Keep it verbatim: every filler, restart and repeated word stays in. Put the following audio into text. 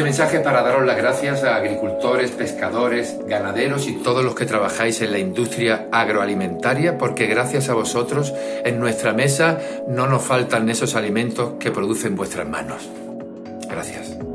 mensaje para daros las gracias a agricultores, pescadores, ganaderos y todos los que trabajáis en la industria agroalimentaria, porque gracias a vosotros en nuestra mesa no nos faltan esos alimentos que producen vuestras manos. Gracias.